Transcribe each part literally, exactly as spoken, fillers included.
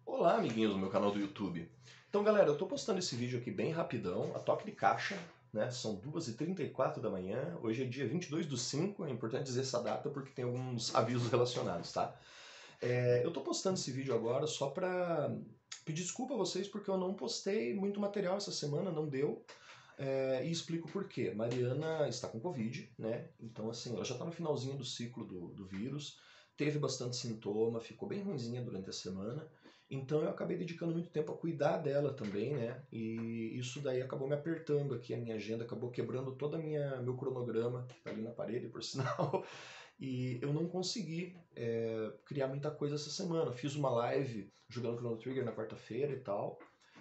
Olá, amiguinhos do meu canal do YouTube. Então, galera, eu tô postando esse vídeo aqui bem rapidão, a toque de caixa, né? São duas e trinta e quatro da manhã, hoje é dia vinte e dois do cinco, é importante dizer essa data porque tem alguns avisos relacionados, tá? É, eu tô postando esse vídeo agora só pra pedir desculpa a vocês porque eu não postei muito material essa semana, não deu. É, e explico por quê. Mariana está com Covid, né? Então, assim, ela já tá no finalzinho do ciclo do, do vírus, teve bastante sintoma, ficou bem ruinzinha durante a semana. Então eu acabei dedicando muito tempo a cuidar dela também, né? E isso daí acabou me apertando aqui a minha agenda, acabou quebrando todo o meu cronograma, que tá ali na parede, por sinal. E eu não consegui é, criar muita coisa essa semana. Fiz uma live jogando Chrono Trigger na quarta-feira e tal,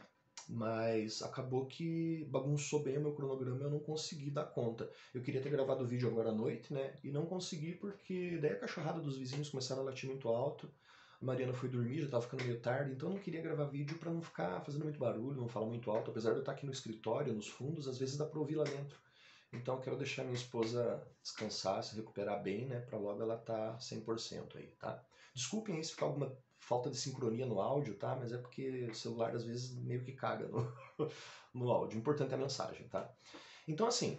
mas acabou que bagunçou bem o meu cronograma e eu não consegui dar conta. Eu queria ter gravado o vídeo agora à noite, né? E não consegui porque daí a cachorrada dos vizinhos começaram a latir muito alto. A Mariana foi dormir, já tava ficando meio tarde, então eu não queria gravar vídeo pra não ficar fazendo muito barulho, não falar muito alto. Apesar de eu estar aqui no escritório, nos fundos, às vezes dá pra ouvir lá dentro. Então eu quero deixar minha esposa descansar, se recuperar bem, né? Pra logo ela tá cem por cento aí, tá? Desculpem aí se ficar alguma falta de sincronia no áudio, tá? Mas é porque o celular às vezes meio que caga no, no áudio. O importante é a mensagem, tá? Então assim,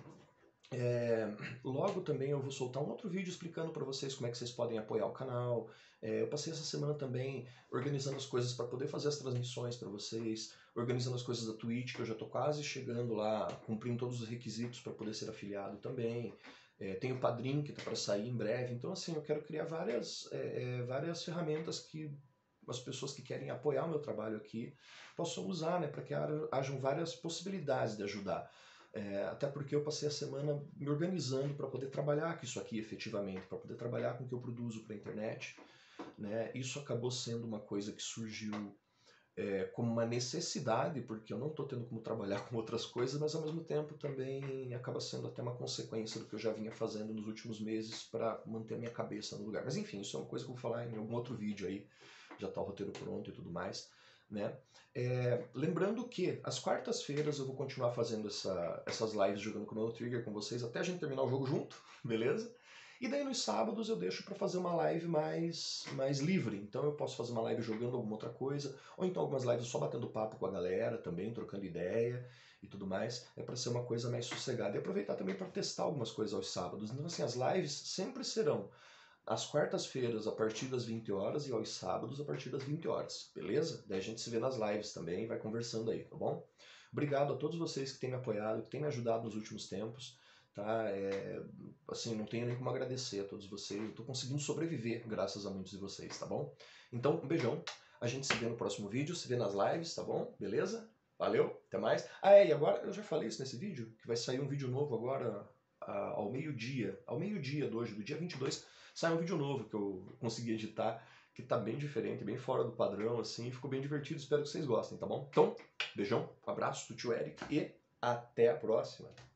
é, logo também eu vou soltar um outro vídeo explicando para vocês como é que vocês podem apoiar o canal. É, eu passei essa semana também organizando as coisas para poder fazer as transmissões para vocês, organizando as coisas da Twitch, que eu já estou quase chegando lá, cumprindo todos os requisitos para poder ser afiliado também. É, tem o Padrim que está para sair em breve. Então assim, eu quero criar várias, é, é, várias ferramentas que as pessoas que querem apoiar o meu trabalho aqui possam usar, né, para que hajam várias possibilidades de ajudar. É, até porque eu passei a semana me organizando para poder trabalhar com isso aqui efetivamente, para poder trabalhar com o que eu produzo para a internet. Né? Isso acabou sendo uma coisa que surgiu é, como uma necessidade, porque eu não estou tendo como trabalhar com outras coisas, mas ao mesmo tempo também acaba sendo até uma consequência do que eu já vinha fazendo nos últimos meses para manter a minha cabeça no lugar. Mas enfim, isso é uma coisa que eu vou falar em algum outro vídeo aí, já está o roteiro pronto e tudo mais. Né? É, lembrando que às quartas-feiras eu vou continuar fazendo essa, essas lives jogando Chrono Trigger com vocês até a gente terminar o jogo junto, beleza? E daí nos sábados eu deixo para fazer uma live mais, mais livre, então eu posso fazer uma live jogando alguma outra coisa, ou então algumas lives só batendo papo com a galera também, trocando ideia e tudo mais, é para ser uma coisa mais sossegada. E aproveitar também para testar algumas coisas aos sábados. Então assim, as lives sempre serão às quartas-feiras a partir das vinte horas e aos sábados a partir das vinte horas, beleza? Daí a gente se vê nas lives também e vai conversando aí, tá bom? Obrigado a todos vocês que têm me apoiado, que têm me ajudado nos últimos tempos, tá? É, assim, não tenho nem como agradecer a todos vocês, eu tô conseguindo sobreviver graças a muitos de vocês, tá bom? Então, um beijão, a gente se vê no próximo vídeo, se vê nas lives, tá bom? Beleza? Valeu, até mais. Ah, é, e agora, eu já falei isso nesse vídeo, que vai sair um vídeo novo agora ao meio-dia, ao meio-dia de hoje, do dia vinte e dois, sai um vídeo novo que eu consegui editar, que tá bem diferente, bem fora do padrão, assim, ficou bem divertido, espero que vocês gostem, tá bom? Então, beijão, um abraço do tio Eric e até a próxima!